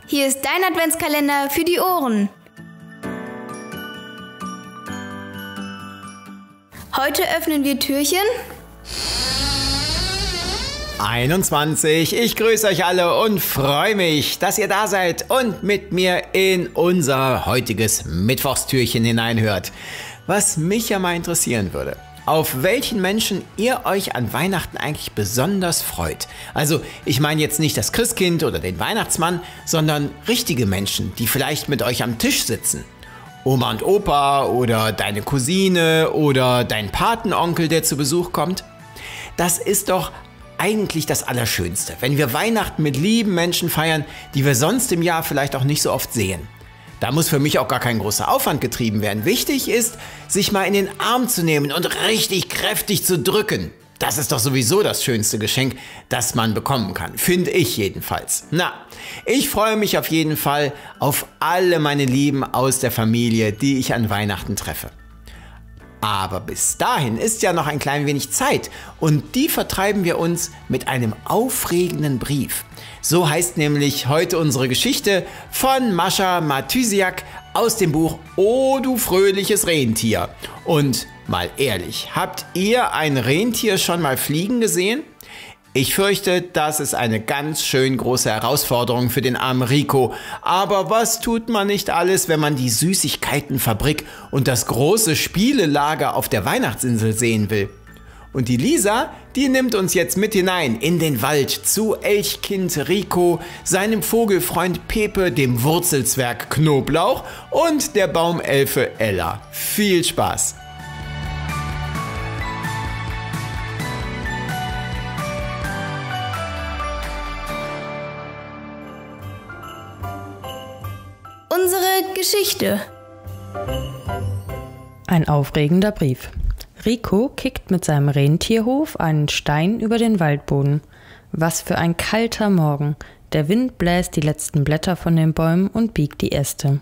Hier ist dein Adventskalender für die Ohren. Heute öffnen wir Türchen 21. Ich grüße euch alle und freue mich, dass ihr da seid und mit mir in unser heutiges Mittwochstürchen hineinhört. Was mich ja mal interessieren würde, auf welchen Menschen ihr euch an Weihnachten eigentlich besonders freut. Also ich meine jetzt nicht das Christkind oder den Weihnachtsmann, sondern richtige Menschen, die vielleicht mit euch am Tisch sitzen. Oma und Opa oder deine Cousine oder dein Patenonkel, der zu Besuch kommt. Das ist doch eigentlich das Allerschönste, wenn wir Weihnachten mit lieben Menschen feiern, die wir sonst im Jahr vielleicht auch nicht so oft sehen. Da muss für mich auch gar kein großer Aufwand getrieben werden. Wichtig ist, sich mal in den Arm zu nehmen und richtig kräftig zu drücken. Das ist doch sowieso das schönste Geschenk, das man bekommen kann. Finde ich jedenfalls. Na, ich freue mich auf jeden Fall auf alle meine Lieben aus der Familie, die ich an Weihnachten treffe. Aber bis dahin ist ja noch ein klein wenig Zeit und die vertreiben wir uns mit einem aufregenden Brief. So heißt nämlich heute unsere Geschichte von Mascha Matysiak aus dem Buch Oh du fröhliches Rentier. Und mal ehrlich, habt ihr ein Rentier schon mal fliegen gesehen? Ich fürchte, das ist eine ganz schön große Herausforderung für den armen Rico. Aber was tut man nicht alles, wenn man die Süßigkeitenfabrik und das große Spielelager auf der Weihnachtsinsel sehen will? Und die Lisa, die nimmt uns jetzt mit hinein in den Wald zu Elchkind Rico, seinem Vogelfreund Pepe, dem Wurzelzwerg Knoblauch und der Baumelfe Ella. Viel Spaß! unsere Geschichte. Ein aufregender Brief. Rico kickt mit seinem Rentierhof einen Stein über den Waldboden. Was für ein kalter Morgen. Der Wind bläst die letzten Blätter von den Bäumen und biegt die Äste.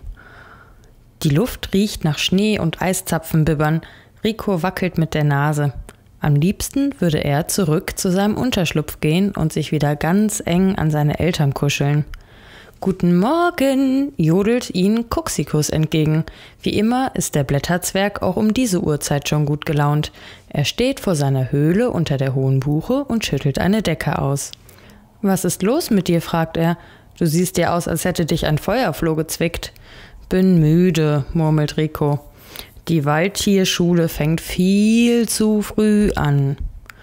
Die Luft riecht nach Schnee und Eiszapfenbibbern. Rico wackelt mit der Nase. Am liebsten würde er zurück zu seinem Unterschlupf gehen und sich wieder ganz eng an seine Eltern kuscheln. »Guten Morgen«, jodelt ihn Kuxikus entgegen. Wie immer ist der Blätterzwerg auch um diese Uhrzeit schon gut gelaunt. Er steht vor seiner Höhle unter der hohen Buche und schüttelt eine Decke aus. »Was ist los mit dir?« fragt er. »Du siehst ja aus, als hätte dich ein Feuerfloh gezwickt.« »Bin müde«, murmelt Rico. »Die Waldtierschule fängt viel zu früh an.«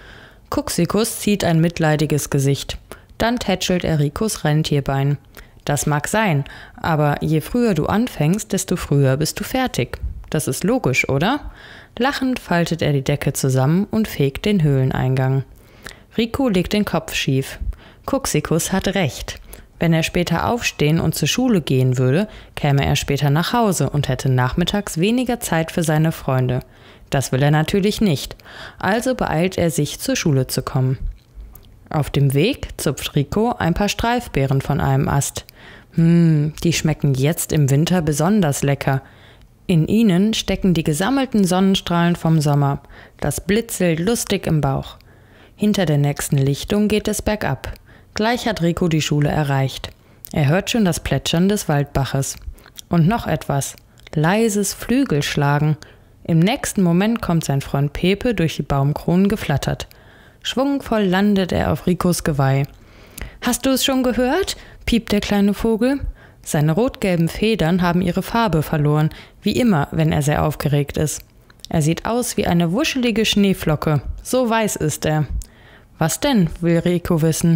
Kuxikus zieht ein mitleidiges Gesicht. Dann tätschelt er Ricos Rentierbein. »Das mag sein, aber je früher du anfängst, desto früher bist du fertig. Das ist logisch, oder?« Lachend faltet er die Decke zusammen und fegt den Höhleneingang. Rico legt den Kopf schief. Kuxikus hat recht. Wenn er später aufstehen und zur Schule gehen würde, käme er später nach Hause und hätte nachmittags weniger Zeit für seine Freunde. Das will er natürlich nicht, also beeilt er sich, zur Schule zu kommen. Auf dem Weg zupft Rico ein paar Streifbeeren von einem Ast. Die schmecken jetzt im Winter besonders lecker. In ihnen stecken die gesammelten Sonnenstrahlen vom Sommer. Das blitzelt lustig im Bauch. Hinter der nächsten Lichtung geht es bergab. Gleich hat Rico die Schule erreicht. Er hört schon das Plätschern des Waldbaches. Und noch etwas. Leises Flügelschlagen. Im nächsten Moment kommt sein Freund Pepe durch die Baumkronen geflattert. Schwungvoll landet er auf Ricos Geweih. »Hast du es schon gehört?« piept der kleine Vogel. Seine rot-gelben Federn haben ihre Farbe verloren, wie immer, wenn er sehr aufgeregt ist. Er sieht aus wie eine wuschelige Schneeflocke. So weiß ist er. »Was denn?« will Rico wissen.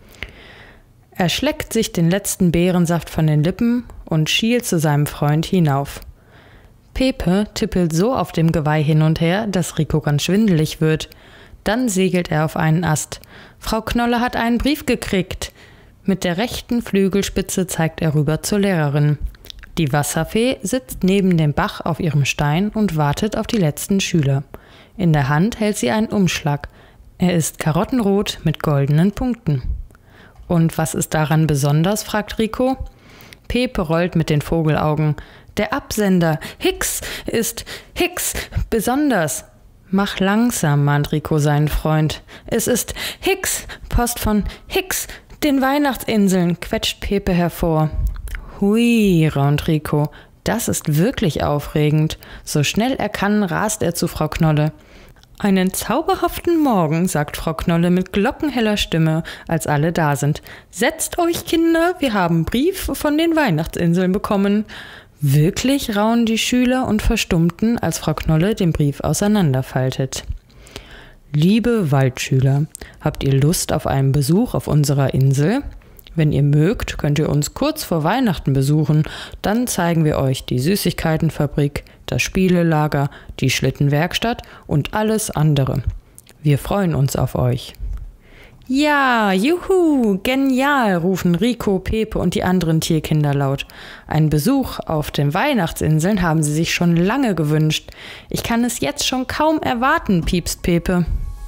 Er schleckt sich den letzten Beerensaft von den Lippen und schielt zu seinem Freund hinauf. Pepe tippelt so auf dem Geweih hin und her, dass Rico ganz schwindelig wird. Dann segelt er auf einen Ast. »Frau Knolle hat einen Brief gekriegt.« Mit der rechten Flügelspitze zeigt er rüber zur Lehrerin. Die Wasserfee sitzt neben dem Bach auf ihrem Stein und wartet auf die letzten Schüler. In der Hand hält sie einen Umschlag. Er ist karottenrot mit goldenen Punkten. »Und was ist daran besonders?« fragt Rico. Pepe rollt mit den Vogelaugen. »Der Absender, Hicks, ist Hicks besonders.« »Mach langsam«, mahnt Rico seinen Freund. »Es ist Hicks, Post von Hicks, den Weihnachtsinseln«, quetscht Pepe hervor. Hui, raunt Rico, das ist wirklich aufregend. So schnell er kann, rast er zu Frau Knolle. Einen zauberhaften Morgen, sagt Frau Knolle mit glockenheller Stimme, als alle da sind. Setzt euch, Kinder, wir haben einen Brief von den Weihnachtsinseln bekommen. Wirklich, raunen die Schüler und verstummten, als Frau Knolle den Brief auseinanderfaltet. Liebe Waldschüler, habt ihr Lust auf einen Besuch auf unserer Insel? Wenn ihr mögt, könnt ihr uns kurz vor Weihnachten besuchen. Dann zeigen wir euch die Süßigkeitenfabrik, das Spielelager, die Schlittenwerkstatt und alles andere. Wir freuen uns auf euch. Ja, juhu, genial, rufen Rico, Pepe und die anderen Tierkinder laut. Einen Besuch auf den Weihnachtsinseln haben sie sich schon lange gewünscht. Ich kann es jetzt schon kaum erwarten, piepst Pepe.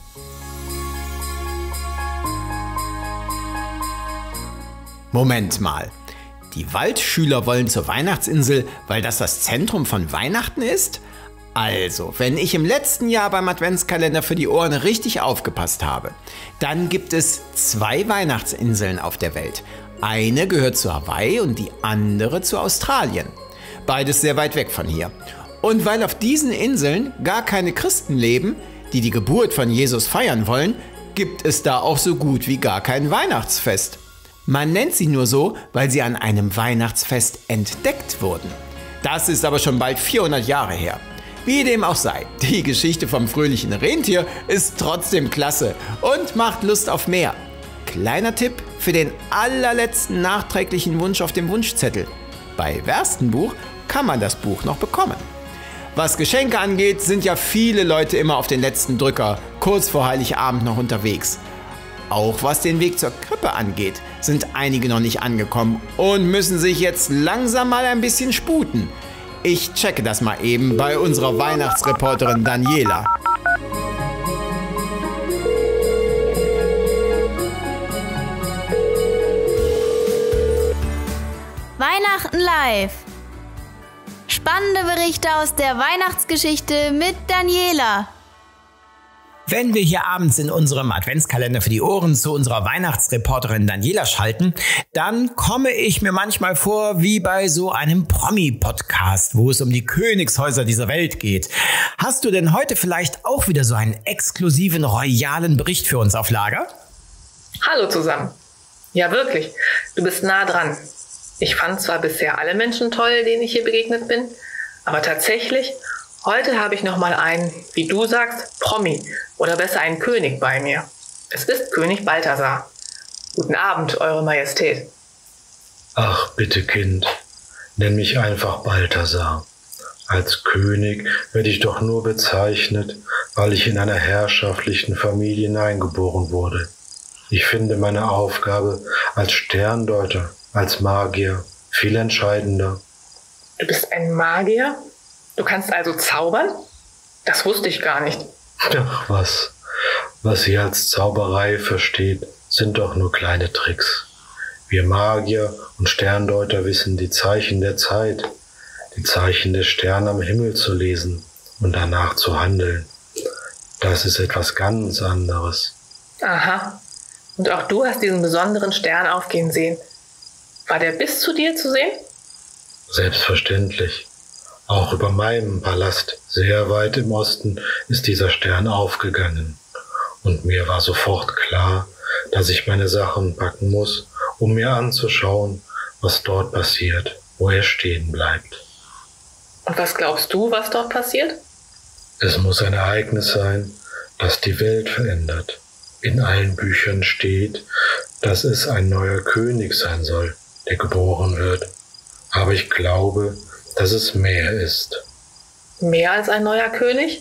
Moment mal. Die Waldschüler wollen zur Weihnachtsinsel, weil das Zentrum von Weihnachten ist? Also, wenn ich im letzten Jahr beim Adventskalender für die Ohren richtig aufgepasst habe, dann gibt es 2 Weihnachtsinseln auf der Welt. Eine gehört zu Hawaii und die andere zu Australien. Beides sehr weit weg von hier. Und weil auf diesen Inseln gar keine Christen leben, die die Geburt von Jesus feiern wollen, gibt es da auch so gut wie gar kein Weihnachtsfest. Man nennt sie nur so, weil sie an einem Weihnachtsfest entdeckt wurden. Das ist aber schon bald 400 Jahre her. Wie dem auch sei, die Geschichte vom fröhlichen Rentier ist trotzdem klasse und macht Lust auf mehr. Kleiner Tipp für den allerletzten nachträglichen Wunsch auf dem Wunschzettel. Bei Werstenbuch kann man das Buch noch bekommen. Was Geschenke angeht, sind ja viele Leute immer auf den letzten Drücker, kurz vor Heiligabend noch unterwegs. Auch was den Weg zur Krippe angeht, sind einige noch nicht angekommen und müssen sich jetzt langsam mal ein bisschen sputen. Ich checke das mal eben bei unserer Weihnachtsreporterin Daniela. Weihnachten live. Spannende Berichte aus der Weihnachtsgeschichte mit Daniela. Wenn wir hier abends in unserem Adventskalender für die Ohren zu unserer Weihnachtsreporterin Daniela schalten, dann komme ich mir manchmal vor wie bei so einem Promi-Podcast, wo es um die Königshäuser dieser Welt geht. Hast du denn heute vielleicht auch wieder so einen exklusiven, royalen Bericht für uns auf Lager? Hallo zusammen. Ja, wirklich. Du bist nah dran. Ich fand zwar bisher alle Menschen toll, denen ich hier begegnet bin, aber tatsächlich, heute habe ich nochmal einen, wie du sagst, Promi oder besser einen König bei mir. Es ist König Balthasar. Guten Abend, Eure Majestät. Ach, bitte Kind, nenn mich einfach Balthasar. Als König werde ich doch nur bezeichnet, weil ich in einer herrschaftlichen Familie hineingeboren wurde. Ich finde meine Aufgabe als Sterndeuter, als Magier viel entscheidender. Du bist ein Magier? Du kannst also zaubern? Das wusste ich gar nicht. Ach was ihr als Zauberei versteht, sind doch nur kleine Tricks. Wir Magier und Sterndeuter wissen die Zeichen der Zeit, die Zeichen der Sterne am Himmel zu lesen und danach zu handeln. Das ist etwas ganz anderes. Aha. Und auch du hast diesen besonderen Stern aufgehen sehen. War der bis zu dir zu sehen? Selbstverständlich. Auch über meinem Palast, sehr weit im Osten, ist dieser Stern aufgegangen. Und mir war sofort klar, dass ich meine Sachen packen muss, um mir anzuschauen, was dort passiert, wo er stehen bleibt. Und was glaubst du, was dort passiert? Es muss ein Ereignis sein, das die Welt verändert. In allen Büchern steht, dass es ein neuer König sein soll, der geboren wird. Aber ich glaube, dass es mehr ist. Mehr als ein neuer König?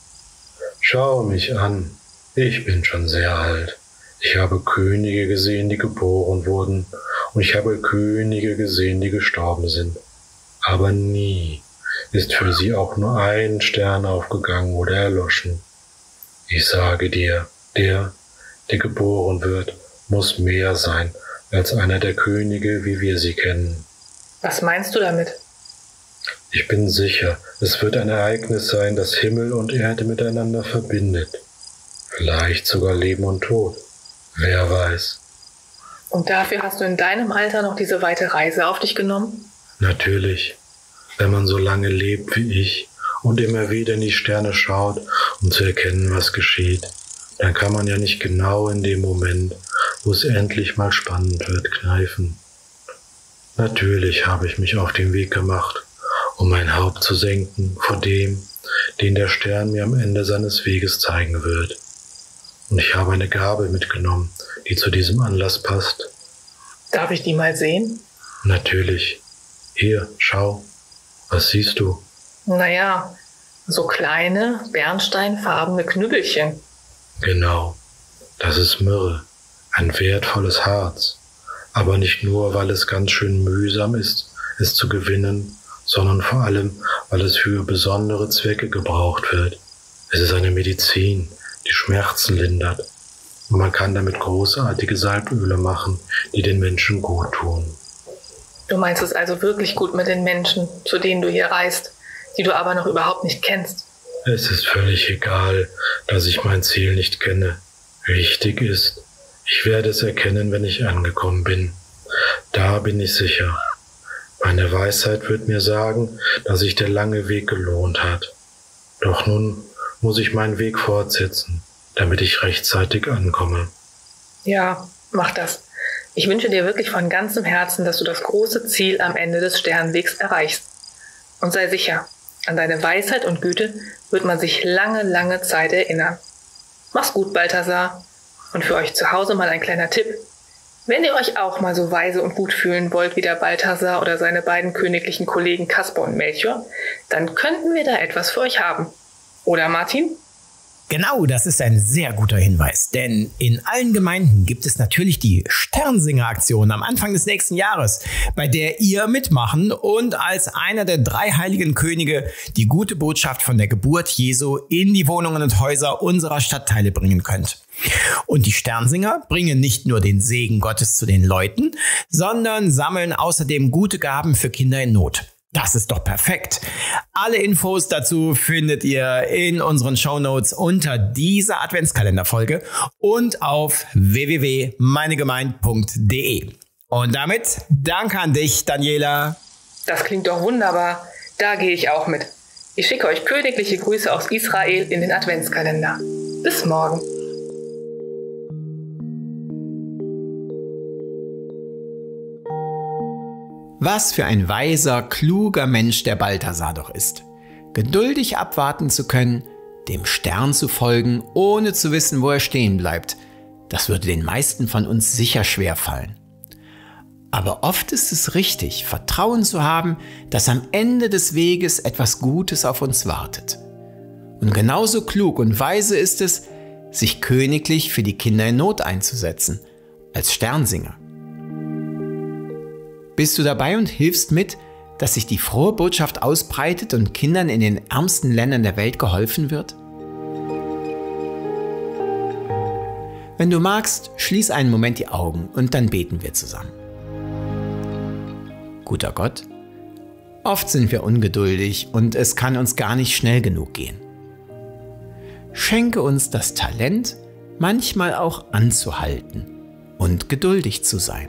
Schau mich an. Ich bin schon sehr alt. Ich habe Könige gesehen, die geboren wurden, und ich habe Könige gesehen, die gestorben sind. Aber nie ist für sie auch nur ein Stern aufgegangen oder erloschen. Ich sage dir, der geboren wird, muss mehr sein als einer der Könige, wie wir sie kennen. Was meinst du damit? Ich bin sicher, es wird ein Ereignis sein, das Himmel und Erde miteinander verbindet. Vielleicht sogar Leben und Tod. Wer weiß. Und dafür hast du in deinem Alter noch diese weite Reise auf dich genommen? Natürlich, wenn man so lange lebt wie ich und immer wieder in die Sterne schaut, um zu erkennen, was geschieht, dann kann man ja nicht genau in dem Moment, wo es endlich mal spannend wird, kneifen. Natürlich habe ich mich auf den Weg gemacht, um mein Haupt zu senken vor dem, den der Stern mir am Ende seines Weges zeigen wird. Und ich habe eine Gabe mitgenommen, die zu diesem Anlass passt. Darf ich die mal sehen? Natürlich. Hier, schau. Was siehst du? Naja, so kleine, bernsteinfarbene Knüppelchen. Genau. Das ist Myrrhe, ein wertvolles Harz. Aber nicht nur, weil es ganz schön mühsam ist, es zu gewinnen, sondern vor allem, weil es für besondere Zwecke gebraucht wird. Es ist eine Medizin, die Schmerzen lindert. Und man kann damit großartige Salböle machen, die den Menschen gut tun. Du meinst es also wirklich gut mit den Menschen, zu denen du hier reist, die du aber noch überhaupt nicht kennst? Es ist völlig egal, dass ich mein Ziel nicht kenne. Wichtig ist, ich werde es erkennen, wenn ich angekommen bin. Da bin ich sicher. Meine Weisheit wird mir sagen, dass sich der lange Weg gelohnt hat. Doch nun muss ich meinen Weg fortsetzen, damit ich rechtzeitig ankomme. Ja, mach das. Ich wünsche dir wirklich von ganzem Herzen, dass du das große Ziel am Ende des Sternwegs erreichst. Und sei sicher, an deine Weisheit und Güte wird man sich lange, lange Zeit erinnern. Mach's gut, Balthasar. Und für euch zu Hause mal ein kleiner Tipp. Wenn ihr euch auch mal so weise und gut fühlen wollt wie der Balthasar oder seine beiden königlichen Kollegen Kaspar und Melchior, dann könnten wir da etwas für euch haben. Oder Martin? Genau, das ist ein sehr guter Hinweis, denn in allen Gemeinden gibt es natürlich die Sternsinger-Aktion am Anfang des nächsten Jahres, bei der ihr mitmachen und als einer der 3 heiligen Könige die gute Botschaft von der Geburt Jesu in die Wohnungen und Häuser unserer Stadtteile bringen könnt. Und die Sternsinger bringen nicht nur den Segen Gottes zu den Leuten, sondern sammeln außerdem gute Gaben für Kinder in Not. Das ist doch perfekt. Alle Infos dazu findet ihr in unseren Shownotes unter dieser Adventskalenderfolge und auf www.meinegemeinde.de. Und damit danke an dich, Daniela. Das klingt doch wunderbar. Da gehe ich auch mit. Ich schicke euch königliche Grüße aus Israel in den Adventskalender. Bis morgen. Was für ein weiser, kluger Mensch der Balthasar doch ist. Geduldig abwarten zu können, dem Stern zu folgen, ohne zu wissen, wo er stehen bleibt, das würde den meisten von uns sicher schwer fallen. Aber oft ist es richtig, Vertrauen zu haben, dass am Ende des Weges etwas Gutes auf uns wartet. Und genauso klug und weise ist es, sich königlich für die Kinder in Not einzusetzen, als Sternsinger. Bist du dabei und hilfst mit, dass sich die frohe Botschaft ausbreitet und Kindern in den ärmsten Ländern der Welt geholfen wird? Wenn du magst, schließ einen Moment die Augen und dann beten wir zusammen. Guter Gott, oft sind wir ungeduldig und es kann uns gar nicht schnell genug gehen. Schenke uns das Talent, manchmal auch anzuhalten und geduldig zu sein.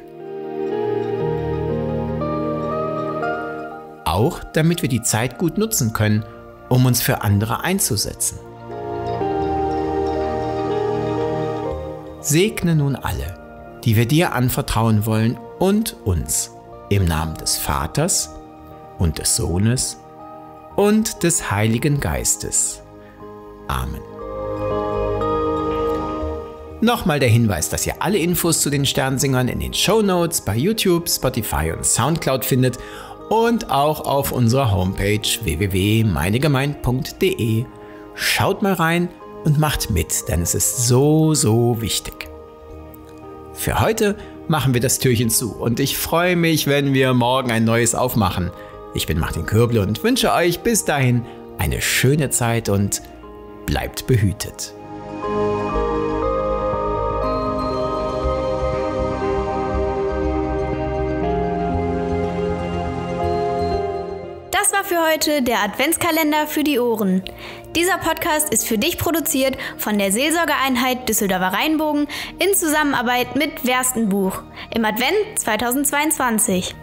Auch damit wir die Zeit gut nutzen können, um uns für andere einzusetzen. Segne nun alle, die wir dir anvertrauen wollen und uns, im Namen des Vaters und des Sohnes und des Heiligen Geistes. Amen. Nochmal der Hinweis, dass ihr alle Infos zu den Sternsingern in den Shownotes bei YouTube, Spotify und Soundcloud findet und auch auf unserer Homepage www.meinegemeinde.de. Schaut mal rein und macht mit, denn es ist so, so wichtig. Für heute machen wir das Türchen zu und ich freue mich, wenn wir morgen ein neues aufmachen. Ich bin Martin Kürble und wünsche euch bis dahin eine schöne Zeit und bleibt behütet. Das war für heute der Adventskalender für die Ohren. Dieser Podcast ist für dich produziert von der Seelsorgeeinheit Düsseldorfer Rheinbogen in Zusammenarbeit mit Werstenbuch im Advent 2022.